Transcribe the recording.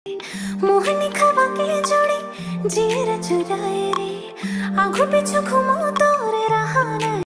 मोहनी खबा के जोड़ी जीर चुराए रे आंखों पीछू घुमो तोरे रहा